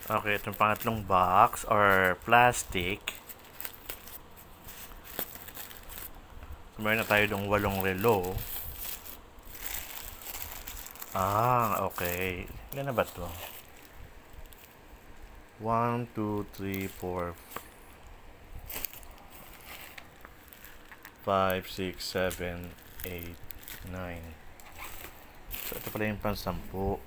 Okay, itong pangatlong box or plastic. Meron na tayo dong 8 relo. Okay. Ilan na ba to? 1, 2, 3, 4, 5, 6, 7, 8, 9. So, ito pala yung pang-10.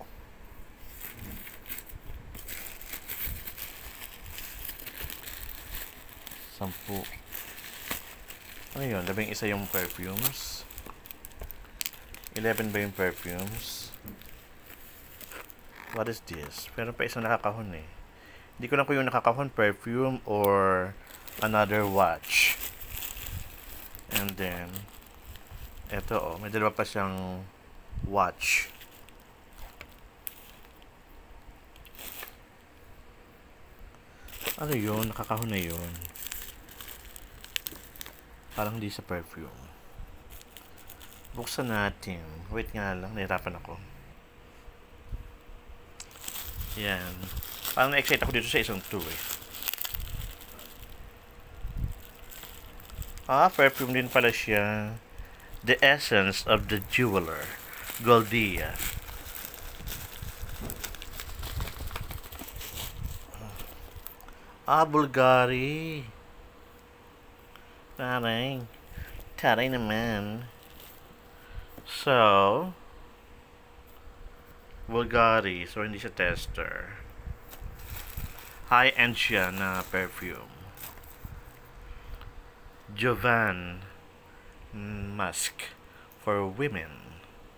Sampu. Ano yun? 11 yung perfumes. 11 ba yung perfumes? What is this? Meron pa isang nakakahon eh. Hindi ko lang kung yung nakakahon perfume or another watch. And then, eto may dalawa pa siyang watch. Ano yun? Nakakahon na yun. Parang hindi sa perfume. Buksan natin. Wait nga lang, nahirapan ako. Yan. Parang na-excite ako dito sa isang to eh. Perfume din pala siya. The Essence of the Jeweler. Goldia. Bulgari. Taray naman. So, Bulgari. So, hindi siya tester. High-end siya na perfume. Jovan Musk for women.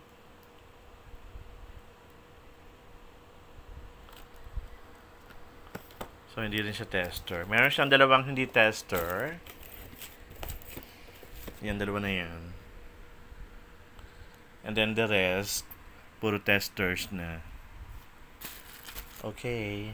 So, hindi rin siya tester. Meron siyang dalawang hindi tester. Yan, dalawa na yan. And then the rest, puro testers na. Okay.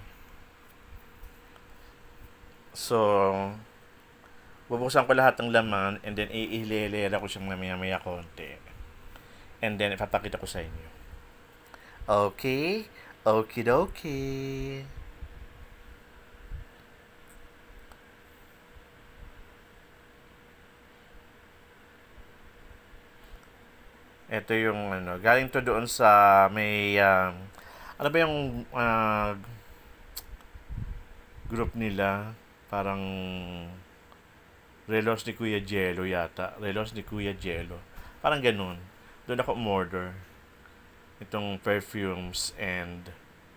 So, bubuksan ko lahat ng laman and then iilelera ko siyang mamaya-maya konti. And then, ipapakita ko sa inyo. Okay? Okie-dokie. Ito yung galing to doon sa may ano ba yung group nila, parang Relos ni Kuya Gelo yata. Relos ni Kuya Gelo. Parang ganun. Doon ako umorder itong perfumes and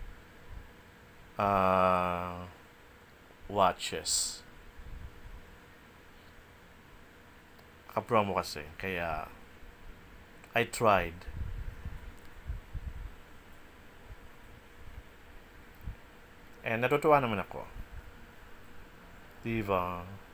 watches. Ka-promo kasi. Kaya I tried. And natutuwa naman ako. Diba?